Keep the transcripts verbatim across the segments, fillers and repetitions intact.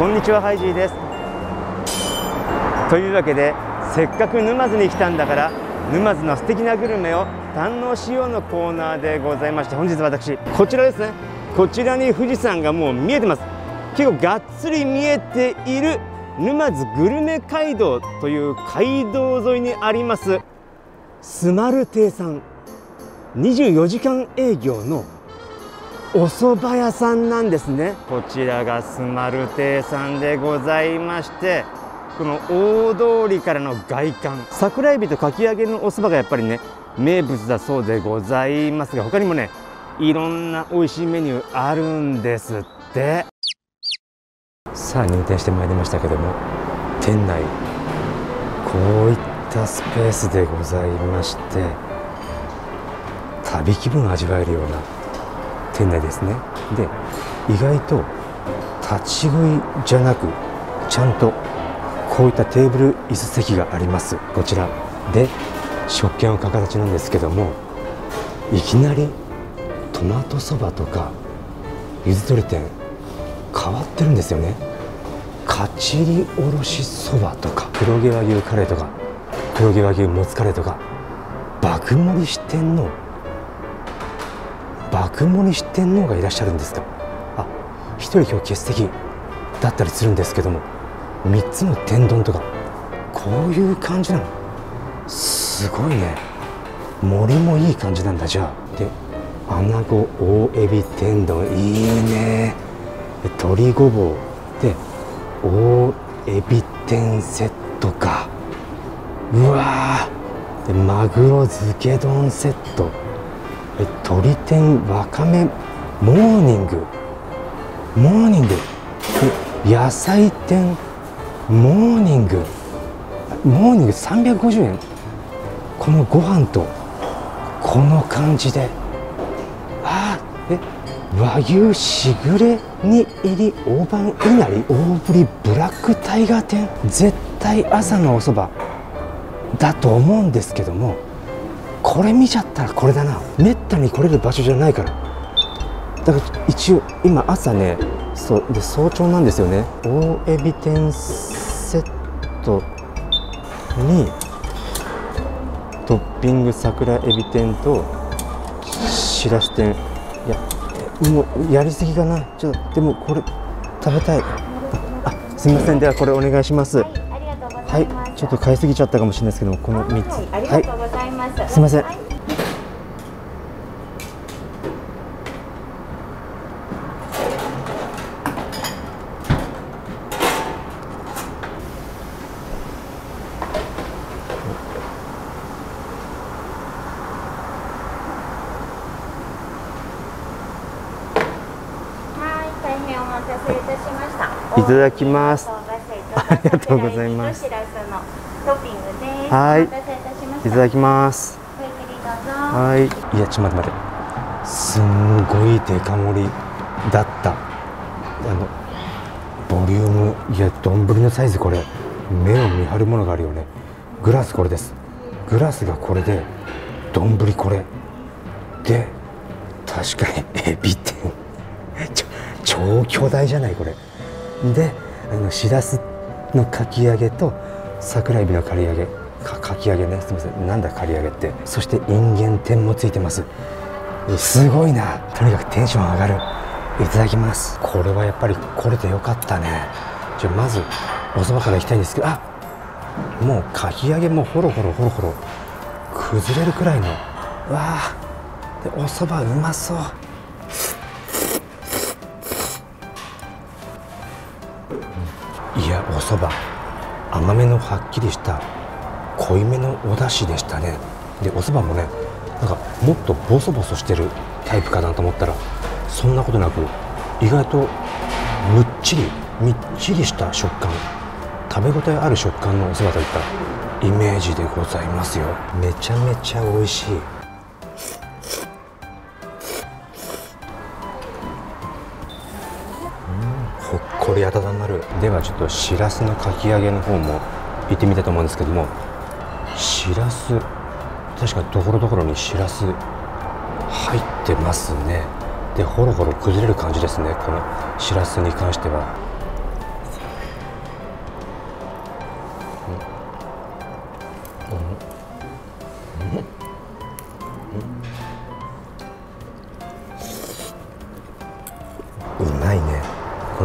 こんにちは、ハイジーです。というわけで、せっかく沼津に来たんだから沼津の素敵なグルメを堪能しようのコーナーでございまして、本日私こちらですね。こちらに富士山がもう見えてます。結構がっつり見えている沼津グルメ街道という街道沿いにありますスマル亭さん、にじゅうよじかん営業のお蕎麦屋さんなんですね。こちらがスマル亭さんでございまして、この大通りからの外観、桜エビとかき揚げのお蕎麦がやっぱりね名物だそうでございますが、他にもねいろんな美味しいメニューあるんですって。さあ入店してまいりましたけども、店内こういったスペースでございまして、旅気分を味わえるような店内ですね。で、意外と立ち食いじゃなく、ちゃんとこういったテーブル椅子席があります。こちらで食券を形なんですけども、いきなりトマトそばとかゆず鶏店変わってるんですよね。かちりおろしそばとか黒毛和牛カレーとか黒毛和牛もつカレーとか、爆盛り四天王爆盛り四天王がいらっしゃるんですか。あ、一人今日欠席だったりするんですけども、みっつの天丼とかこういう感じなの。すごいね。盛りもいい感じなんだ。じゃあで、穴子大エビ天丼いいね。鶏ごぼうで大エビ天セットか。うわーで、マグロ漬け丼セット、え鶏天わかめモーニングモーニングで、野菜天モーニングモーニングさんびゃくごじゅうえん。このご飯とこの感じで、あーえ和牛しぐれ煮入り大判いなり大ぶりブラックタイガー天、絶対朝のおそばだと思うんですけども、これ見ちゃったらこれだな。めったに来れる場所じゃないから。だから一応今朝ね、そうで早朝なんですよね。大エビ天セットにトッピング桜エビ天としらす天。いやもうやりすぎかな。ちょっとでもこれ食べたい。あ、すみません。ではこれお願いします。はい、ありがとうございます。はい、ちょっと買いすぎちゃったかもしれないですけども、このみっつ、はい、ありがとうございます。はい、すみません。はい、いただきます。ありがとうございます。はい、いただきます。はい、いやちょっと待って待って、すんごいデカ盛りだった。あのボリューム、いや丼のサイズ、これ目を見張るものがあるよね。グラスこれです。グラスがこれで、丼これで、確かにエビ天超巨大じゃないこれ。で、あのしらすのかき揚げと桜エビの刈り揚げ か, かき揚げね、すみません、なんだ刈り揚げって。そしてインゲン天もついてます。すごいな。とにかくテンション上がる。いただきます。これはやっぱり来れてよかったね。じゃあまずおそばからいきたいんですけど、あ、もうかき揚げもほろほろほろほろ崩れるくらいの、うわーでおそばうまそう。いやおそば甘めのはっきりした濃いめのお出汁でしたね。でおそばもね、なんかもっとボソボソしてるタイプかなと思ったら、そんなことなく意外とむっちりみっちりした食感、食べ応えある食感のおそばといったイメージでございますよ。めちゃめちゃ美味しい。ほっこり温まる。ではちょっとしらすのかき揚げの方も行ってみたいと思うんですけども、しらす確かにところどころにしらす入ってますね。でほろほろ崩れる感じですね、このしらすに関しては。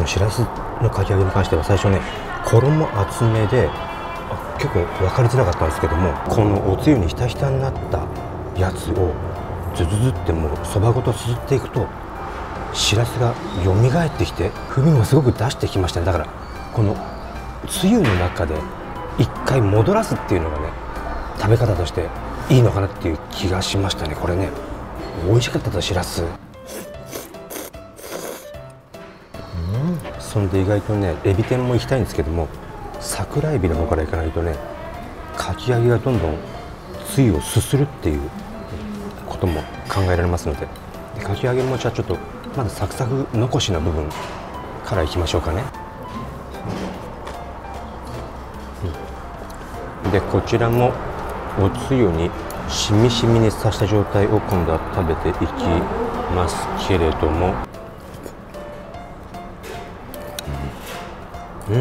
のしらすのかき揚げに関しては最初ね衣厚めであ結構分かりづらかったんですけども、このおつゆにひたひたになったやつをズズズってもうそばごとすすっていくとしらすがよみがえってきて風味もすごく出してきましたね。だからこのつゆの中で一回戻らすっていうのがね食べ方としていいのかなっていう気がしましたね。これね美味しかったとしらす。そんで意外とねエビ天も行きたいんですけども、桜エビの方から行かないとねかき揚げがどんどんつゆをすするっていうことも考えられますので、でかき揚げもじゃあちょっとまだサクサク残しの部分からいきましょうかね。でこちらもおつゆにしみしみにさした状態を今度は食べていきますけれども、うん、うん、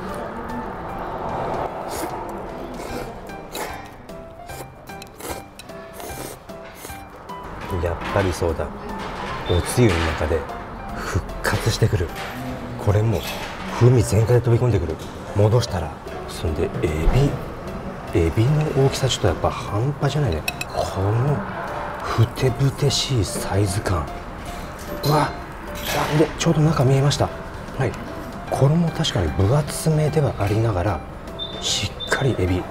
やっぱりそうだ、おつゆの中で復活してくる。これも風味全開で飛び込んでくる。戻したらそんでエビエビの大きさちょっとやっぱ半端じゃないね。このふてぶてしいサイズ感、うわっでちょうど中見えました。はい、衣確かに分厚めではありながらしっかりエビ、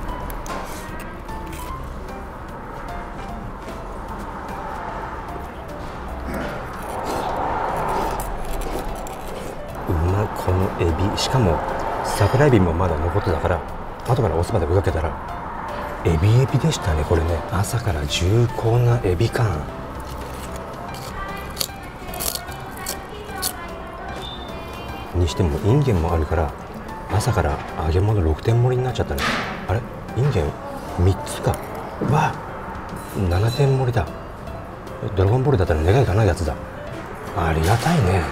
うまい。このエビしかも桜エビもまだ残ってたから後からおそばでぶかけたらエビエビでしたね。これね朝から重厚なエビ感。にしてもインゲンもあるから朝から揚げ物ろくてん盛りになっちゃったね。あれインゲンみっつか。うわななてん盛りだ。ドラゴンボールだったら願いがないやつだ。ありがたいね。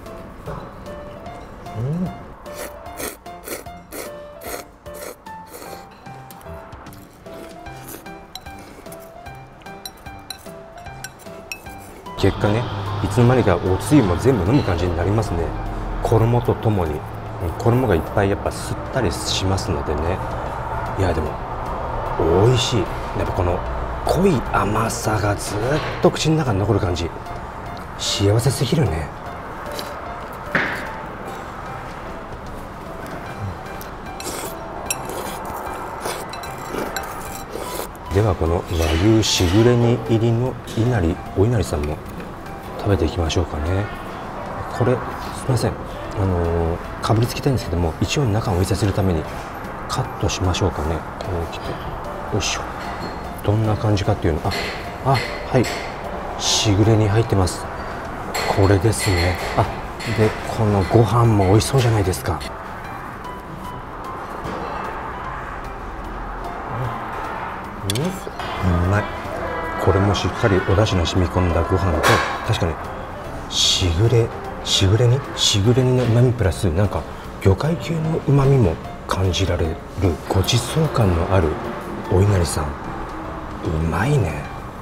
うん結果ねいつの間にかおつゆも全部飲む感じになりますね。衣とともに衣がいっぱいやっぱ吸ったりしますのでね。いやでも美味しい。やっぱこの濃い甘さがずっと口の中に残る感じ、幸せすぎるね。ではこの和牛しぐれ煮入りのいなりおいなりさんも食べていきましょうかね。これすみません、あのー、かぶりつきたいんですけども一応中をお見せするためにカットしましょうかね。こうきてよいしょ。どんな感じかっていうの、ああはいしぐれ煮入ってます。これですね。あでこのご飯も美味しそうじゃないですか。うまい。これもしっかりお出汁の染み込んだご飯と、確かにしぐれしぐれ煮しぐれ煮のうまみプラスなんか魚介系のうまみも感じられるごちそう感のあるおいなりさん、うまいね。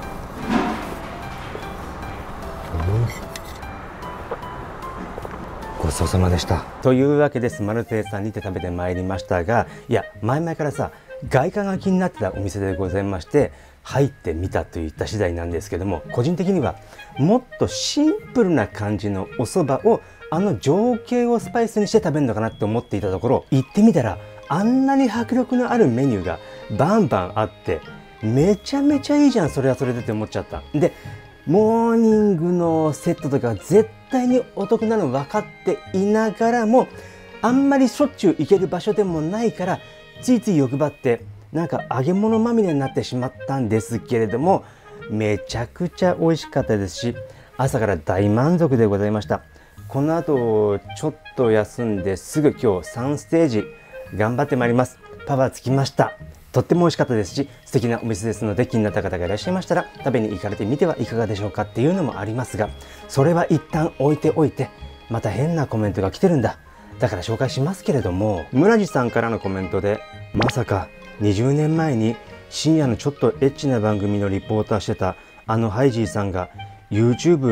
うん、ごちそうさまでした。というわけでスマル亭さんにて食べてまいりましたが、いや前々からさ外観が気になってたお店でございまして入ってみたといった次第なんですけども、個人的にはもっとシンプルな感じのお蕎麦をあの情景をスパイスにして食べるのかなって思っていたところ、行ってみたらあんなに迫力のあるメニューがバンバンあってめちゃめちゃいいじゃんそれはそれでって思っちゃった。でモーニングのセットとか絶対にお得なの分かっていながらもあんまりしょっちゅう行ける場所でもないからついつい欲張ってなんか揚げ物まみれになってしまったんですけれども、めちゃくちゃ美味しかったですし朝から大満足でございました。この後ちょっと休んですぐ今日さんステージ頑張ってまいります。パワーつきました。とっても美味しかったですし素敵なお店ですので気になった方がいらっしゃいましたら食べに行かれてみてはいかがでしょうかっていうのもありますが、それは一旦置いておいてまた変なコメントが来てるんだ。だから紹介しますけれども、村地さんからのコメントでまさかにじゅうねんまえに深夜のちょっとエッチな番組のリポーターしてたあのハイジーさんが YouTube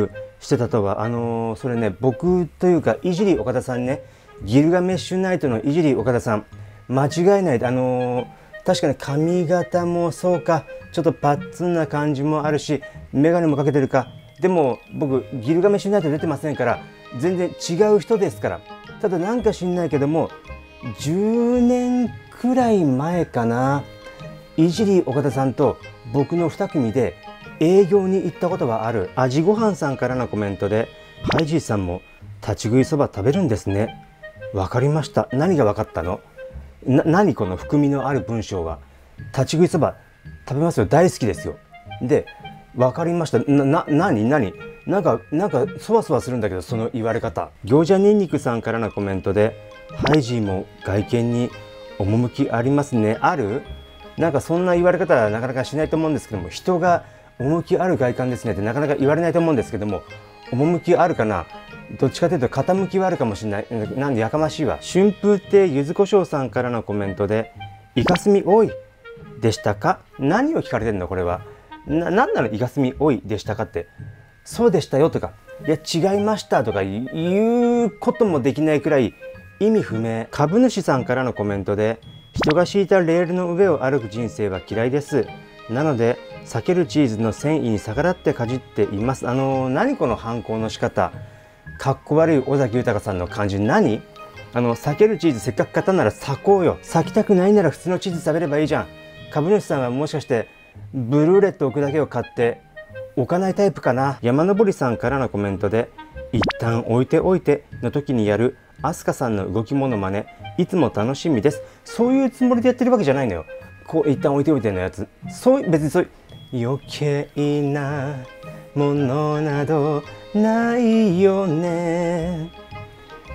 してたとは、あのー、それね、僕というかいじり岡田さんね、ギルガメッシュナイトのいじり岡田さん、間違いない。あのー、確かに髪型もそうか、ちょっとパッツンな感じもあるし、眼鏡もかけてるか。でも僕ギルガメッシュナイト出てませんから、全然違う人ですから。ただなんか知んないけども、じゅうねんくらい前かな、いじり岡田さんと僕のに組で営業に行ったことがある。味ごはんさんからのコメントで、ハイジーさんも立ち食いそば食べるんですね。わかりました。何がわかったの？な、何この含みのある文章は。立ち食いそば食べますよ。大好きですよ。で、わかりました。な、な、何何なんか、なんか、そわそわするんだけど、その言われ方。餃子ニンニクさんからのコメントで、ハイジーも外見に趣ありますね。ある？なんかそんな言われ方はなかなかしないと思うんですけども、人が趣ある外観ですねってなかなか言われないと思うんですけども、趣あるかな？どっちかというと傾きはあるかもしれない。なんでやかましいわ。春風亭ゆずこしょうさんからのコメントで、イカスミ多いでしたか？何を聞かれてんのこれは。な、なんなのイカスミ多いでしたかって。そうでしたよとか、いや違いましたとか言うこともできないくらい意味不明。株主さんからのコメントで、人が敷いたレールの上を歩く人生は嫌いです。なので避けるチーズの繊維に逆らってかじっています。あのー、何この反抗の仕方。かっこ悪い尾崎豊さんの感じ。何？あの避けるチーズせっかく買ったなら裂こうよ。裂きたくないなら普通のチーズ食べればいいじゃん。株主さんはもしかしてブルーレット置くだけを買って置かないタイプかな。山登りさんからのコメントで、一旦置いておいての時にやる飛鳥さんの動きモノマネ、いつも楽しみです。そういうつもりでやってるわけじゃないのよ。こう一旦置いておいてのやつ、そう別にそういう余計なものなどないよね。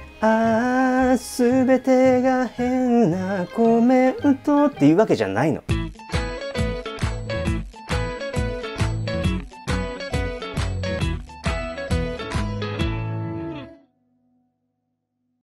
ああ、すべてが変なコメントっていうわけじゃないの。